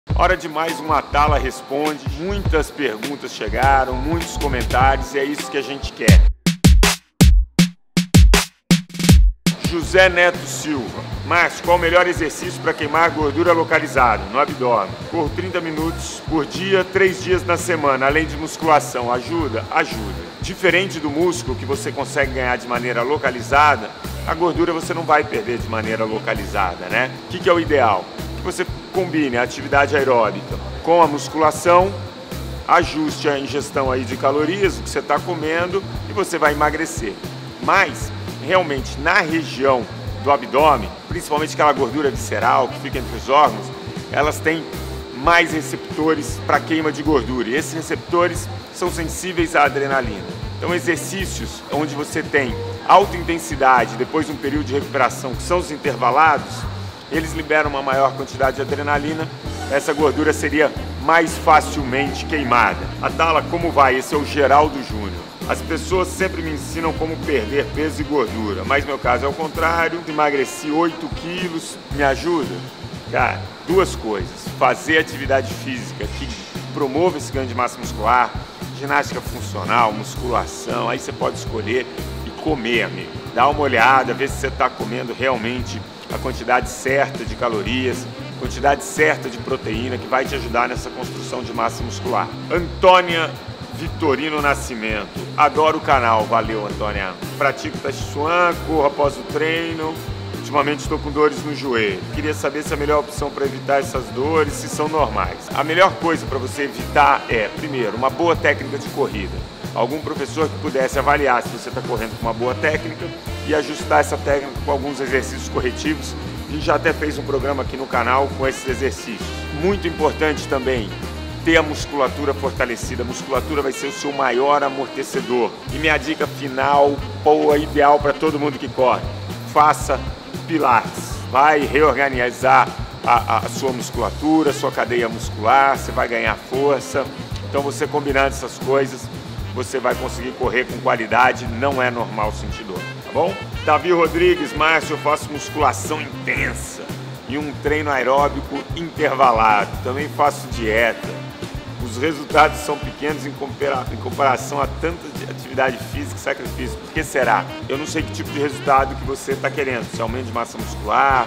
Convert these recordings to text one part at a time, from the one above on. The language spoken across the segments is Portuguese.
Hora de mais um Atala Responde. Muitas perguntas chegaram, muitos comentários e é isso que a gente quer. José Neto Silva. Márcio, qual o melhor exercício para queimar gordura localizada no abdômen? Corro 30 minutos por dia, 3 dias na semana, além de musculação. Ajuda? Ajuda. Diferente do músculo que você consegue ganhar de maneira localizada, a gordura você não vai perder de maneira localizada, né? O que é o ideal? Que você combine a atividade aeróbica com a musculação, ajuste a ingestão aí de calorias, o que você está comendo e você vai emagrecer. Mas, realmente, na região do abdômen, principalmente aquela gordura visceral que fica entre os órgãos, elas têm mais receptores para queima de gordura. E esses receptores são sensíveis à adrenalina. Então, exercícios onde você tem alta intensidade, depois de um período de recuperação, que são os intervalados, eles liberam uma maior quantidade de adrenalina, essa gordura seria mais facilmente queimada. Atala, como vai? Esse é o Geraldo Júnior. As pessoas sempre me ensinam como perder peso e gordura, mas meu caso é o contrário. Emagreci 8 quilos, me ajuda? Cara, duas coisas. Fazer atividade física que promova esse ganho de massa muscular, ginástica funcional, musculação, aí você pode escolher e comer, amigo. Dá uma olhada, vê se você está comendo realmente a quantidade certa de calorias, quantidade certa de proteína que vai te ajudar nessa construção de massa muscular. Antônia Vitorino Nascimento, adoro o canal, valeu Antônia. Pratico Tai Chi Chuan, corro após o treino, ultimamente estou com dores no joelho. Queria saber se a melhor opção para evitar essas dores, se são normais. A melhor coisa para você evitar é, primeiro, uma boa técnica de corrida. Algum professor que pudesse avaliar se você está correndo com uma boa técnica e ajustar essa técnica com alguns exercícios corretivos. A gente já até fez um programa aqui no canal com esses exercícios. Muito importante também ter a musculatura fortalecida. A musculatura vai ser o seu maior amortecedor. E minha dica final, boa, ideal para todo mundo que corre: faça pilates. Vai reorganizar a sua musculatura, a sua cadeia muscular, você vai ganhar força. Então você combinando essas coisas, você vai conseguir correr com qualidade, não é normal sentir dor, tá bom? Davi Rodrigues, Márcio, eu faço musculação intensa e um treino aeróbico intervalado. Também faço dieta. Os resultados são pequenos em comparação a tanta atividade física e sacrifício. Por que será? Eu não sei que tipo de resultado que você está querendo. Se é aumento de massa muscular,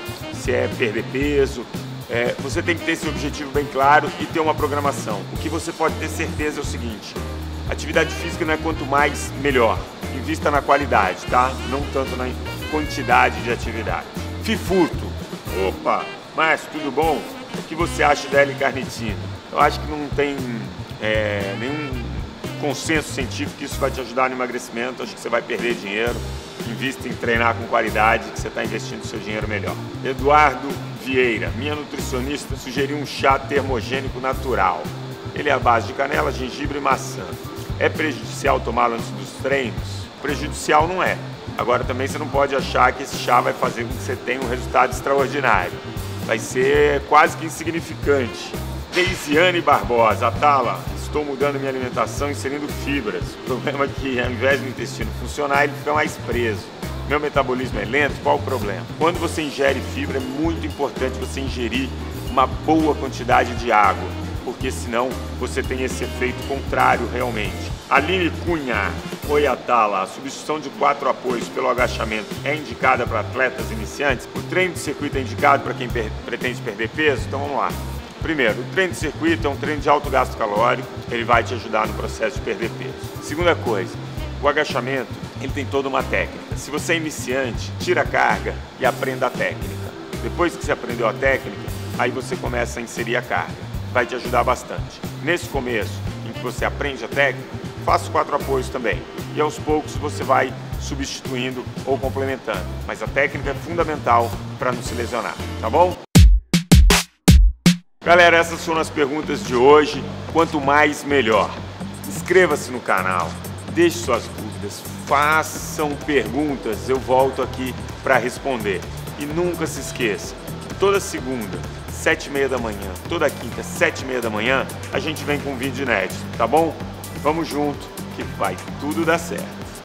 se é perder peso. Você tem que ter esse objetivo bem claro e ter uma programação. O que você pode ter certeza é o seguinte: atividade física não é quanto mais, melhor. Invista na qualidade, tá? Não tanto na quantidade de atividade. Fifurto. Opa, Márcio, tudo bom? O que você acha da L-carnitina? Eu acho que não tem nenhum consenso científico que isso vai te ajudar no emagrecimento. Acho que você vai perder dinheiro. Invista em treinar com qualidade, que você está investindo seu dinheiro melhor. Eduardo Vieira, minha nutricionista sugeriu um chá termogênico natural. Ele é à base de canela, gengibre e maçã. É prejudicial tomá-lo antes dos treinos? Prejudicial não é. Agora também você não pode achar que esse chá vai fazer com que você tenha um resultado extraordinário. Vai ser quase que insignificante. Deisiane Barbosa, Atala, estou mudando minha alimentação, inserindo fibras. O problema é que ao invés do intestino funcionar, ele fica mais preso. Meu metabolismo é lento, qual o problema? Quando você ingere fibra, é muito importante você ingerir uma boa quantidade de água, porque senão você tem esse efeito contrário realmente. Aline Cunha, oi Atala, a substituição de 4 apoios pelo agachamento é indicada para atletas iniciantes? O treino de circuito é indicado para quem pretende perder peso? Então vamos lá. Primeiro, o treino de circuito é um treino de alto gasto calórico, ele vai te ajudar no processo de perder peso. Segunda coisa, o agachamento, ele tem toda uma técnica. Se você é iniciante, tira a carga e aprenda a técnica. Depois que você aprendeu a técnica, aí você começa a inserir a carga. Vai te ajudar bastante. Nesse começo, em que você aprende a técnica, faça os 4 apoios também. E aos poucos você vai substituindo ou complementando. Mas a técnica é fundamental para não se lesionar, tá bom? Galera, essas foram as perguntas de hoje. Quanto mais, melhor. Inscreva-se no canal, deixe suas dúvidas, façam perguntas, eu volto aqui para responder. E nunca se esqueça, toda segunda, 7h30 da manhã, toda quinta, 7h30 da manhã, a gente vem com um vídeo inédito, tá bom? Vamos junto, que vai tudo dar certo.